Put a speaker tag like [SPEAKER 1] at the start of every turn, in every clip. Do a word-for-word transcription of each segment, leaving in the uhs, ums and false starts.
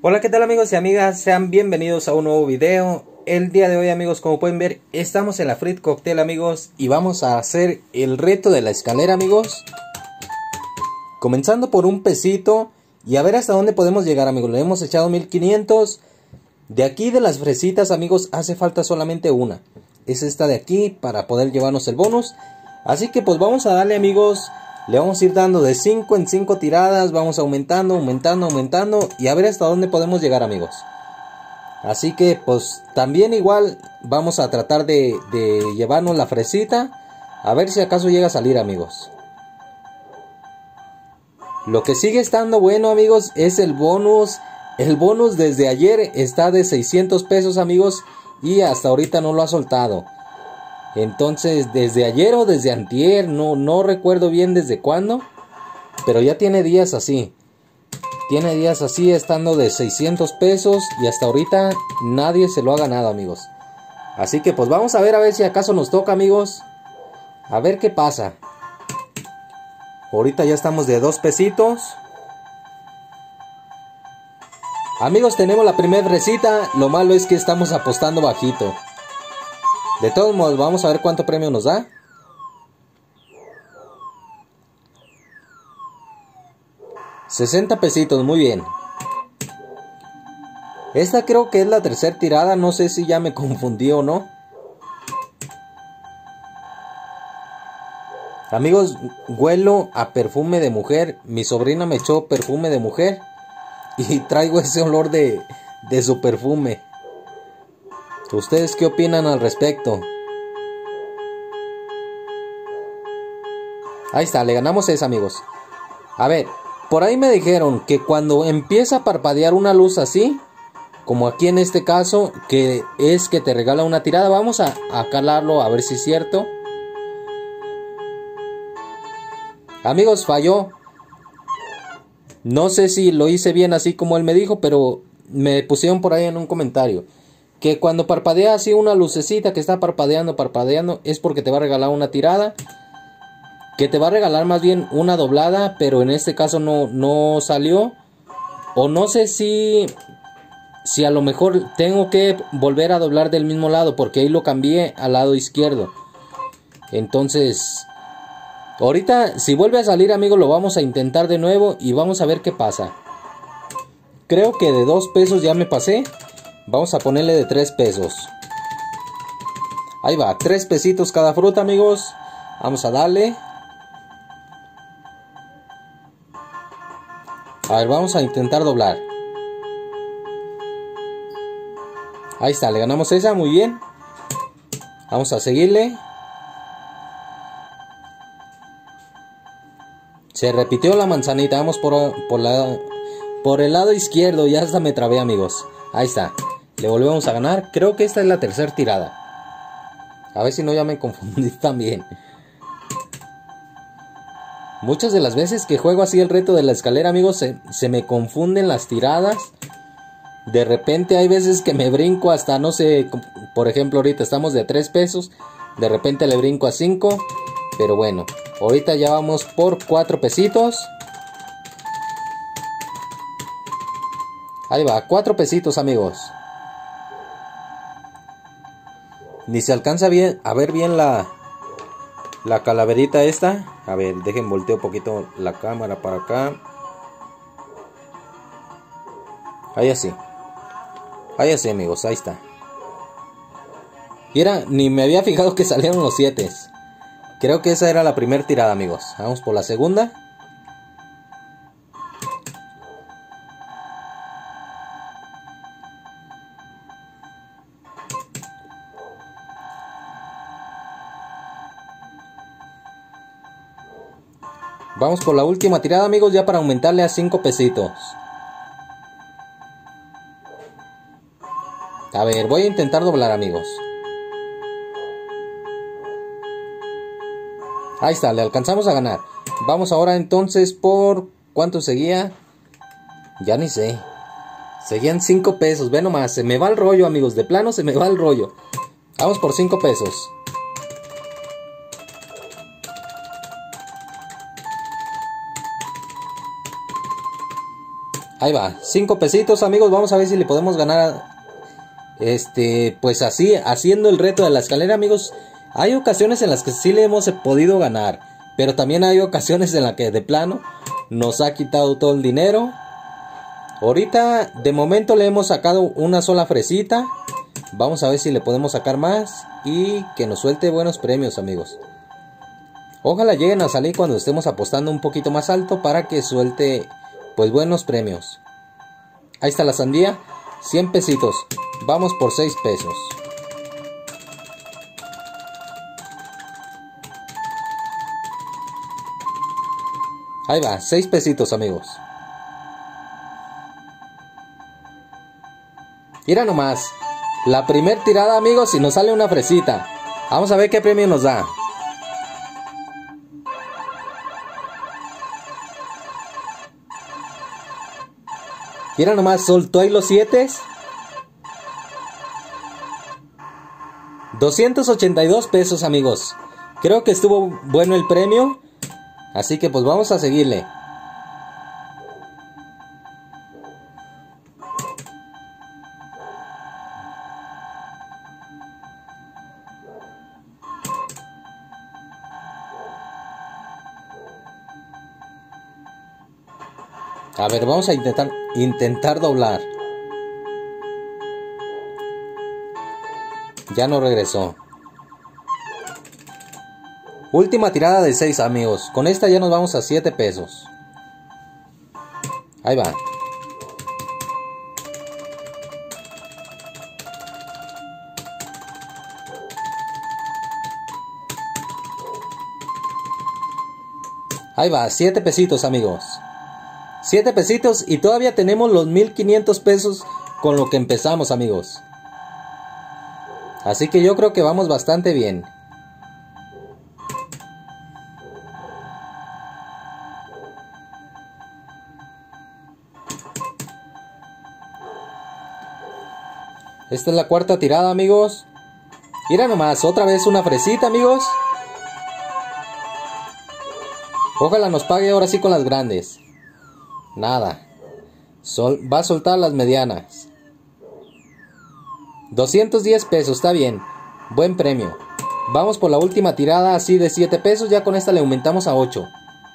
[SPEAKER 1] Hola, ¿qué tal amigos y amigas? Sean bienvenidos a un nuevo video. El día de hoy, amigos, como pueden ver, estamos en la Free Cocktail, amigos, y vamos a hacer el reto de la escalera, amigos. Comenzando por un pesito y a ver hasta dónde podemos llegar, amigos. Le hemos echado mil quinientos. De aquí de las fresitas, amigos, hace falta solamente una. Es esta de aquí para poder llevarnos el bonus. Así que pues vamos a darle, amigos. Le vamos a ir dando de cinco en cinco tiradas. Vamos aumentando, aumentando, aumentando. Y a ver hasta dónde podemos llegar, amigos. Así que pues también igual vamos a tratar de, de llevarnos la fresita. A ver si acaso llega a salir, amigos. Lo que sigue estando bueno, amigos, es el bonus. El bonus desde ayer está de seiscientos pesos, amigos. Y hasta ahorita no lo ha soltado. Entonces, desde ayer o desde antier, no, no recuerdo bien desde cuándo, pero ya tiene días así. Tiene días así estando de seiscientos pesos y hasta ahorita nadie se lo ha ganado, amigos. Así que pues vamos a ver a ver si acaso nos toca, amigos. A ver qué pasa. Ahorita ya estamos de dos pesitos. Amigos, tenemos la primera fresita. Lo malo es que estamos apostando bajito. De todos modos, vamos a ver cuánto premio nos da. sesenta pesitos, muy bien. Esta creo que es la tercera tirada. No sé si ya me confundí o no. Amigos, huelo a perfume de mujer. Mi sobrina me echó perfume de mujer. Y traigo ese olor de, de su perfume. ¿Ustedes qué opinan al respecto? Ahí está, le ganamos esa, amigos. A ver, por ahí me dijeron que cuando empieza a parpadear una luz así, como aquí en este caso, que es que te regala una tirada. Vamos a, a calarlo a ver si es cierto. Amigos, falló. No sé si lo hice bien así como él me dijo, pero me pusieron por ahí en un comentario que cuando parpadea así una lucecita que está parpadeando, parpadeando, es porque te va a regalar una tirada. Que te va a regalar más bien una doblada, pero en este caso no, no salió. O no sé si, si a lo mejor tengo que volver a doblar del mismo lado, porque ahí lo cambié al lado izquierdo. Entonces, ahorita si vuelve a salir, amigos, lo vamos a intentar de nuevo y vamos a ver qué pasa. Creo que de dos pesos ya me pasé. Vamos a ponerle de tres pesos. Ahí va, tres pesitos cada fruta, amigos. Vamos a darle. A ver, vamos a intentar doblar. Ahí está, le ganamos esa, muy bien. Vamos a seguirle. Se repitió la manzanita. Vamos por, por, la, por el lado izquierdo. Ya hasta me trabé, amigos. Ahí está. Le volvemos a ganar. Creo que esta es la tercera tirada. A ver si no ya me confundí también. Muchas de las veces que juego así el reto de la escalera, amigos, se, se me confunden las tiradas. De repente hay veces que me brinco hasta, no sé, por ejemplo ahorita estamos de tres pesos. De repente le brinco a cinco. Pero bueno, ahorita ya vamos por cuatro pesitos. Ahí va, cuatro pesitos, amigos. Ni se alcanza bien a ver bien la, la calaverita esta. A ver, dejen volteo un poquito la cámara para acá. Ahí así. Ahí así, amigos, ahí está. Y era, ni me había fijado que salieron los siete. Creo que esa era la primera tirada, amigos. Vamos por la segunda. Vamos por la última tirada, amigos, ya para aumentarle a cinco pesitos. A ver, voy a intentar doblar, amigos. Ahí está, le alcanzamos a ganar. Vamos ahora entonces por... ¿Cuánto seguía? Ya ni sé. Seguían cinco pesos, ve nomás. Se me va el rollo, amigos, de plano se me va el rollo. Vamos por cinco pesos. Ahí va, cinco pesitos, amigos. Vamos a ver si le podemos ganar. Este, pues así, haciendo el reto de la escalera, amigos. Hay ocasiones en las que sí le hemos podido ganar, pero también hay ocasiones en las que de plano nos ha quitado todo el dinero. Ahorita de momento le hemos sacado una sola fresita. Vamos a ver si le podemos sacar más y que nos suelte buenos premios, amigos. Ojalá lleguen a salir cuando estemos apostando un poquito más alto para que suelte pues buenos premios. Ahí está la sandía, cien pesitos. Vamos por seis pesos. Ahí va, seis pesitos, amigos. Mira nomás, la primer tirada, amigos, y nos sale una fresita. Vamos a ver qué premio nos da. Mira nomás, soltó ahí los siete. doscientos ochenta y dos pesos, amigos. Creo que estuvo bueno el premio. Así que pues vamos a seguirle. A ver, vamos a intentar, intentar doblar. Ya no regresó. Última tirada de seis, amigos. Con esta ya nos vamos a siete pesos. Ahí va. Ahí va, siete pesitos, amigos. siete pesitos y todavía tenemos los mil quinientos pesos con lo que empezamos, amigos. Así que yo creo que vamos bastante bien. Esta es la cuarta tirada, amigos. Mira nomás, otra vez una fresita, amigos. Ojalá nos pague ahora sí con las grandes. Nada. Sol, va a soltar las medianas. doscientos diez pesos, está bien. Buen premio. Vamos por la última tirada así de siete pesos. Ya con esta le aumentamos a ocho.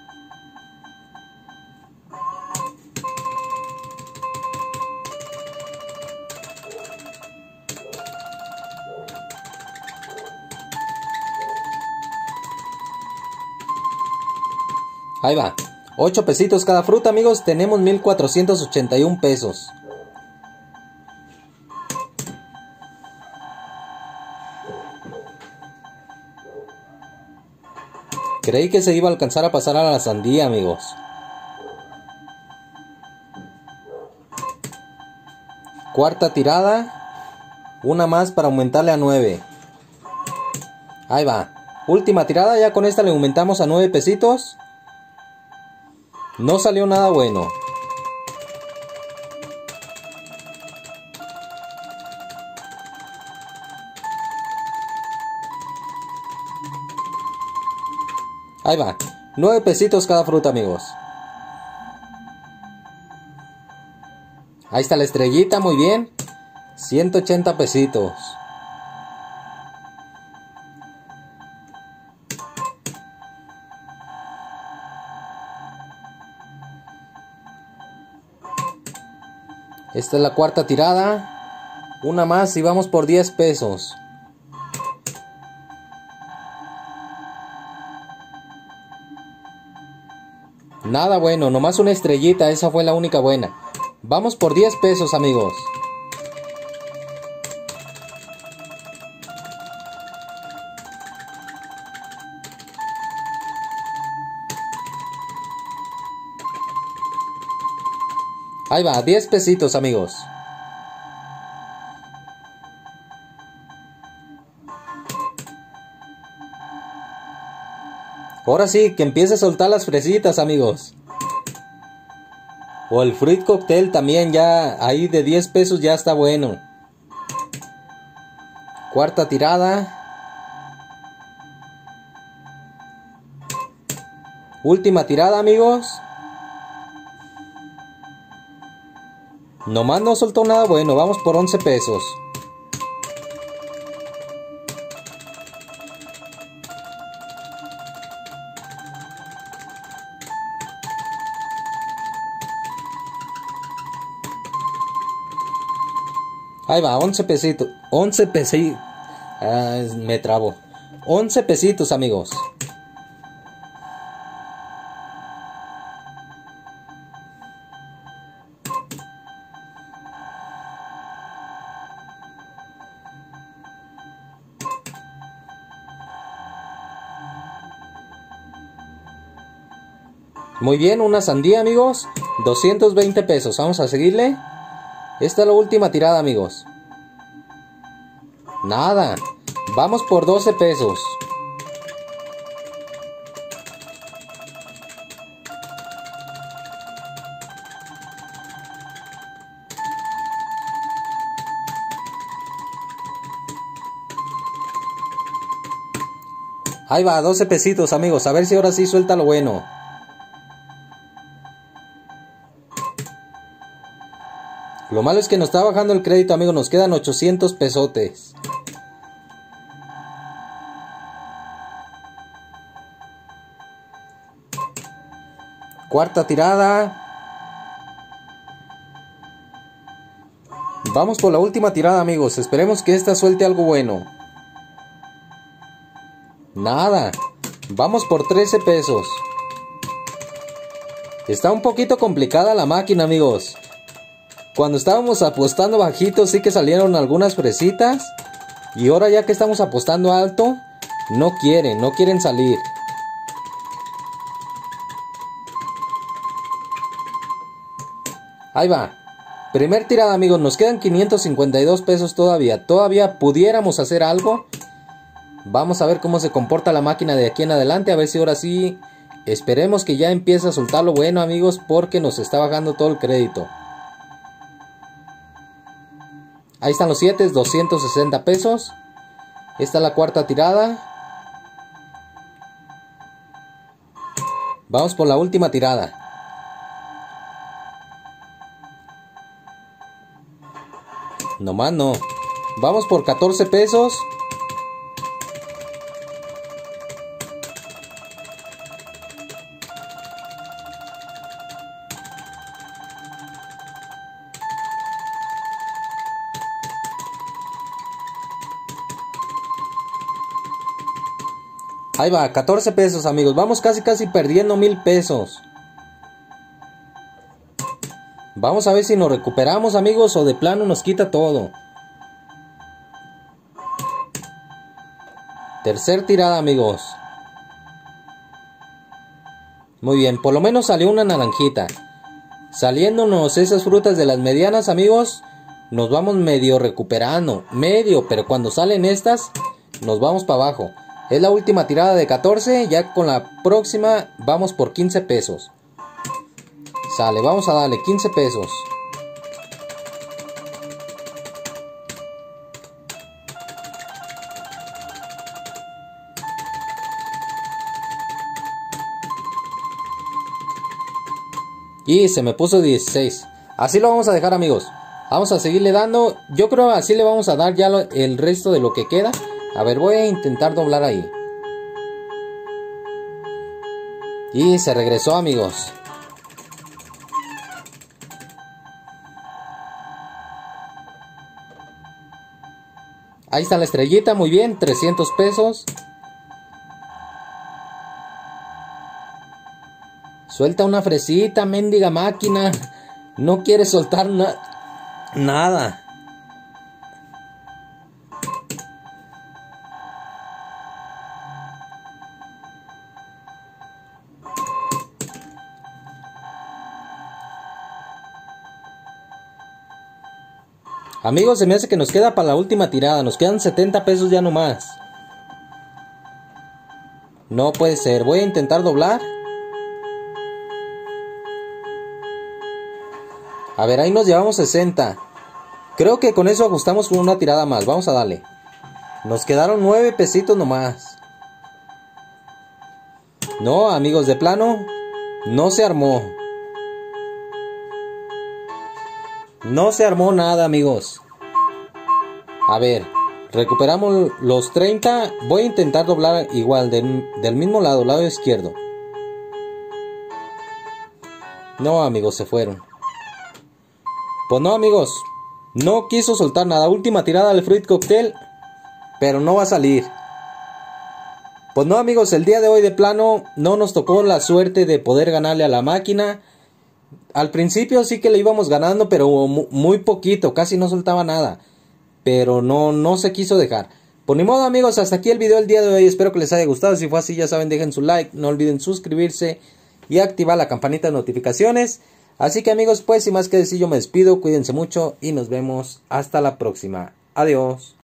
[SPEAKER 1] Ahí va. ocho pesitos cada fruta, amigos. Tenemos mil cuatrocientos ochenta y un pesos. Creí que se iba a alcanzar a pasar a la sandía, amigos. Cuarta tirada. Una más para aumentarle a nueve. Ahí va. Última tirada. Ya con esta le aumentamos a nueve pesitos. No salió nada bueno. Ahí va. nueve pesitos cada fruta, amigos. Ahí está la estrellita, muy bien. ciento ochenta pesitos. Esta es la cuarta tirada. Una más y vamos por diez pesos. Nada bueno, nomás una estrellita, esa fue la única buena. Vamos por diez pesos, amigos. Ahí va, diez pesitos, amigos. Ahora sí, que empiece a soltar las fresitas, amigos. O el fruit cocktail también, ya ahí de diez pesos ya está bueno. Cuarta tirada. Última tirada, amigos. Nomás no soltó nada bueno. Vamos por once pesos. Ahí va, once pesitos. once pesitos. Ah, me trabo. once pesitos, amigos. Muy bien, una sandía, amigos. doscientos veinte pesos. Vamos a seguirle. Esta es la última tirada, amigos. Nada. Vamos por doce pesos. Ahí va, doce pesitos, amigos. A ver si ahora sí suelta lo bueno. Lo malo es que nos está bajando el crédito, amigos. Nos quedan ochocientos pesotes. Cuarta tirada. Vamos por la última tirada, amigos. Esperemos que esta suelte algo bueno. Nada. Vamos por trece pesos. Está un poquito complicada la máquina, amigos. Cuando estábamos apostando bajito sí que salieron algunas fresitas. Y ahora ya que estamos apostando alto, no quieren, no quieren salir. Ahí va. Primer tirada, amigos. Nos quedan quinientos cincuenta y dos pesos todavía. Todavía pudiéramos hacer algo. Vamos a ver cómo se comporta la máquina de aquí en adelante. A ver si ahora sí. Esperemos que ya empiece a soltar lo bueno, amigos. Porque nos está bajando todo el crédito. Ahí están los siete, doscientos sesenta pesos. Esta es la cuarta tirada. Vamos por la última tirada. Nomás no. Vamos por catorce pesos. Ahí va, catorce pesos, amigos. Vamos casi casi perdiendo mil pesos. Vamos a ver si nos recuperamos, amigos, o de plano nos quita todo. Tercer tirada, amigos. Muy bien, por lo menos salió una naranjita. Saliéndonos esas frutas de las medianas, amigos, nos vamos medio recuperando. Medio, pero cuando salen estas, nos vamos para abajo. Es la última tirada de catorce. Ya con la próxima vamos por quince pesos. Sale, vamos a darle quince pesos. Y se me puso dieciséis. Así lo vamos a dejar, amigos. Vamos a seguirle dando. Yo creo así le vamos a dar ya lo, el resto de lo que queda. A ver, voy a intentar doblar ahí. Y se regresó, amigos. Ahí está la estrellita, muy bien, trescientos pesos. Suelta una fresita, mendiga máquina. No quiere soltar na nada. Amigos, se me hace que nos queda para la última tirada. Nos quedan setenta pesos ya nomás. No puede ser. Voy a intentar doblar. A ver, ahí nos llevamos sesenta. Creo que con eso ajustamos con una tirada más. Vamos a darle. Nos quedaron nueve pesitos nomás. No, amigos, de plano no se armó. No se armó nada, amigos. A ver, recuperamos los treinta. Voy a intentar doblar igual del, del mismo lado, lado izquierdo. No, amigos, se fueron. Pues no, amigos, no quiso soltar nada. Última tirada del Fruit Cocktail, pero no va a salir. Pues no, amigos, el día de hoy de plano no nos tocó la suerte de poder ganarle a la máquina. Al principio sí que le íbamos ganando, pero muy poquito, casi no soltaba nada. Pero no, no se quiso dejar. Por ni modo, amigos, hasta aquí el video del día de hoy. Espero que les haya gustado. Si fue así, ya saben, dejen su like. No olviden suscribirse y activar la campanita de notificaciones. Así que, amigos, pues sin más que decir, yo me despido. Cuídense mucho y nos vemos hasta la próxima. Adiós.